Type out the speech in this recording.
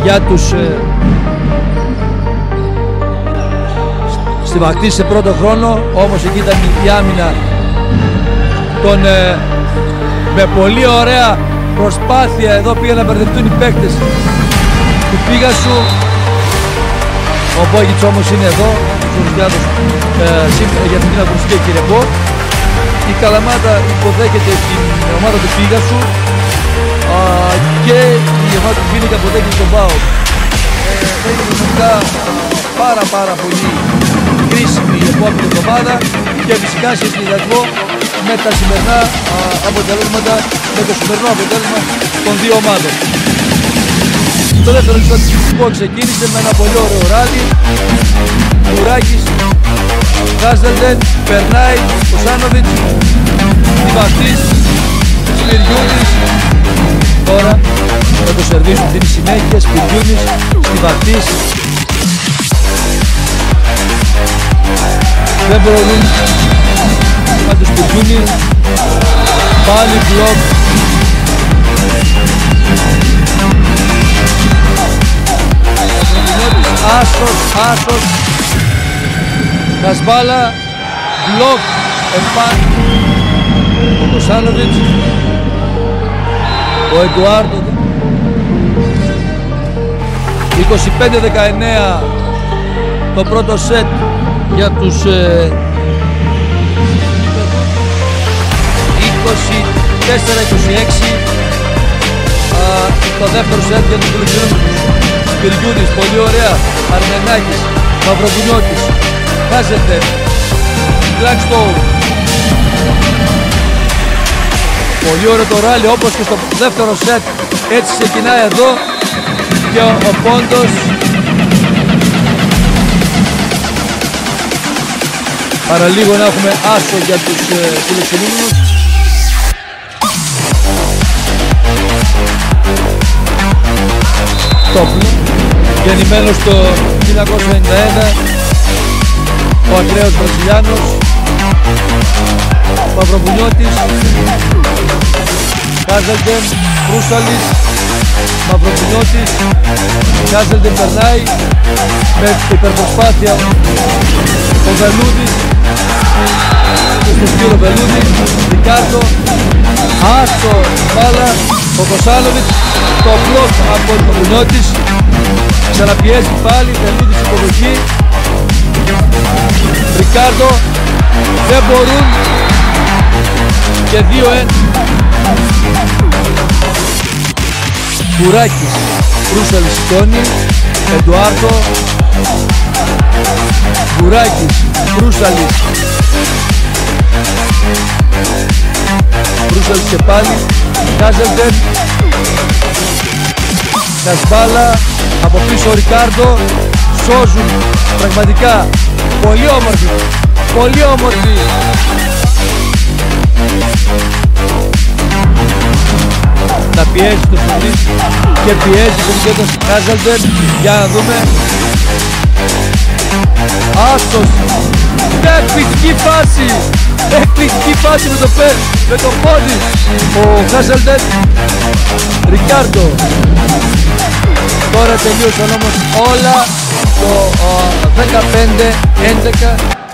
για τους στιβακτής σε πρώτο χρόνο, όμως εκεί ήταν η άμυνα των με πολύ ωραία προσπάθεια. Εδώ πήγαν να μπερδευτούν οι παίκτες του Πίγασου. Ο Μπόγιτς όμως είναι εδώ για την ακουστική και ρεπό. Η Καλαμάτα υποδέχεται την ομάδα του Πίγασου και η ομάδα του Βίνικα αποδέχεται τον ΠΑΟΚ. Θα είναι πραγματικά πάρα πολύ κρίσιμη η επόμενη εβδομάδα και φυσικά σε συνδυασμό με τα σημερινά αποτελέσματα, με το σημερινό αποτέλεσμα των δύο ομάδων. Το δεύτερο εξωτικό ξεκίνησε με ένα πολύ ωραίο ράλι. Κουράκης, Χάζελντεν, περνάει ο Σάνοβιτς, Τιβαχτής, Σπυριούνης. Τώρα θα το σερβίσουν την συνέχεια. Σπυριούνης, Τιβαχτής. Δεν μπορούν να τους Σπυριούνη. Πάλι μπλοκ. Άσος, Κασβάλα, μπλοκ, επάνω, ο Κοσάνοβιτς, ο Εντουάρντο, 25-19 το πρώτο σετ για τους 24-26 το δεύτερο σετ για τους φιλοξενούμενους. Σπυριούνης, πολύ ωραία, Αρμενάκης, Μαυροβουνιώτης, Χάζελντεν, Blackstone. Πολύ ωραίο το ράλι όπως και στο δεύτερο σετ, έτσι ξεκινάει εδώ και ο πόντος. Παραλίγο να έχουμε άσο για τους φιλοξενούμενους. Γεννημένος το 1991, ο ακραίος Βραζιλιάνος, Μαυροβουνιώτης, Χάζελντεν, Κρούσαλης, Μαυροβουνιώτης, Χάζελντεν περνάει με υπερπροσπάθεια ο Βελούδης, στο σκύρο Βελούδη, Ρικάρντο, άστο μπάλα, ο Κοσάνοβιτς, το μπλοκ από τον Μαυροβουνιώτης, ξαναπιέζει πάλι, Βελούδης υποδοχή, Ρικάρντο, δεν μπορούν και 2-1. Κουράκης, Κρούσαλης σηκώνει, Εντουάρντο, Κουράκης, Κρούσαλης, Κρούσαλης και πάλι, Χάζελντεν, Κασβάλα, από πίσω ο Ρικάρντο, σώζουν πραγματικά, πολύ όμορφη, πολύ όμορφη. Να πιέζει το Φινής και πιέζει τον κέντρο Χάζελντεν, για να δούμε. Άστος, εκπληκτική φάση, εκπληκτική φάση με το πόδι ο Χάζελντεν, Ρικάρντο. Τώρα τελείωσαν όμως όλα το 15-11